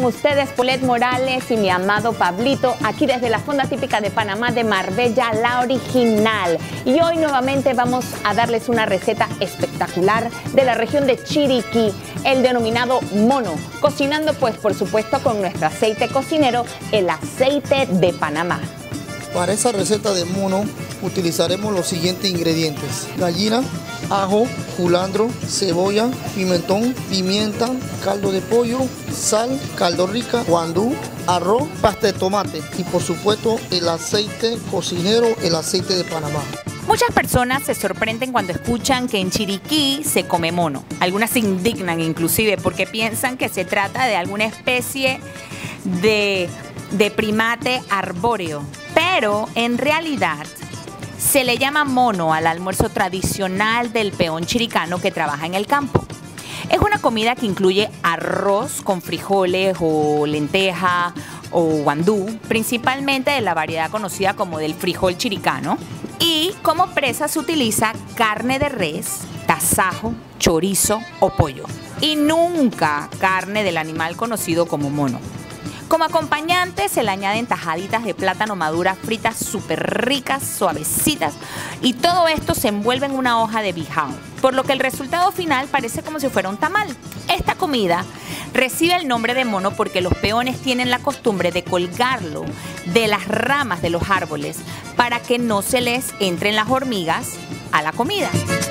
con ustedes Paulette Morales y mi amado Pablito, aquí desde la Fonda Típica de Panamá de Marbella, la original. Y hoy nuevamente vamos a darles una receta espectacular de la región de Chiriquí, el denominado mono, cocinando pues por supuesto con nuestro aceite cocinero, el aceite de Panamá. Para esa receta de mono utilizaremos los siguientes ingredientes: gallina, ajo, culantro, cebolla, pimentón, pimienta, caldo de pollo, sal, caldo rica, guandú, arroz, pasta de tomate y por supuesto el aceite cocinero, el aceite de Panamá. Muchas personas se sorprenden cuando escuchan que en Chiriquí se come mono. Algunas se indignan inclusive porque piensan que se trata de alguna especie de primate arbóreo. Pero en realidad se le llama mono al almuerzo tradicional del peón chiricano que trabaja en el campo. Es una comida que incluye arroz con frijoles o lenteja o guandú, principalmente de la variedad conocida como del frijol chiricano. Y como presa se utiliza carne de res, tasajo, chorizo o pollo. Y nunca carne del animal conocido como mono. Como acompañante se le añaden tajaditas de plátano madura fritas súper ricas, suavecitas, y todo esto se envuelve en una hoja de bijao, por lo que el resultado final parece como si fuera un tamal. Esta comida recibe el nombre de mono porque los peones tienen la costumbre de colgarlo de las ramas de los árboles para que no se les entren las hormigas a la comida.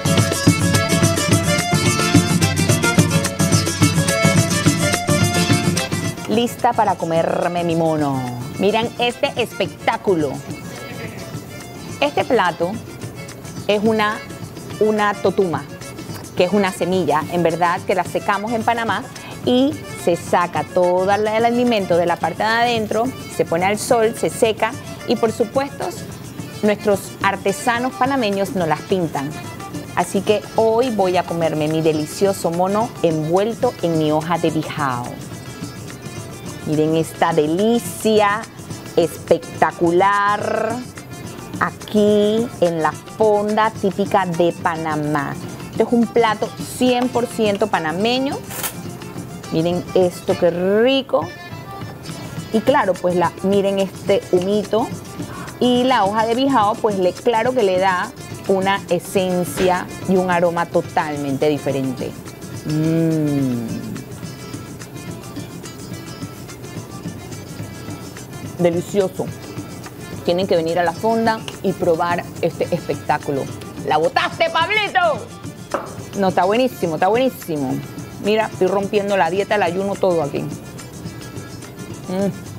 Lista para comerme mi mono. Miren este espectáculo. Este plato es una totuma, que es una semilla, en verdad, que la secamos en Panamá y se saca todo el alimento de la parte de adentro, se pone al sol, se seca y por supuesto nuestros artesanos panameños nos las pintan. Así que hoy voy a comerme mi delicioso mono envuelto en mi hoja de bijao. Miren esta delicia espectacular aquí en la Fonda Típica de Panamá. Este es un plato 100% panameño. Miren esto, qué rico. Y claro, pues miren este humito. Y la hoja de bijao, pues claro que le da una esencia y un aroma totalmente diferente. Delicioso. Tienen que venir a la fonda y probar este espectáculo. ¡La botaste, Pablito! No, está buenísimo, está buenísimo. Mira, estoy rompiendo la dieta, el ayuno, todo aquí.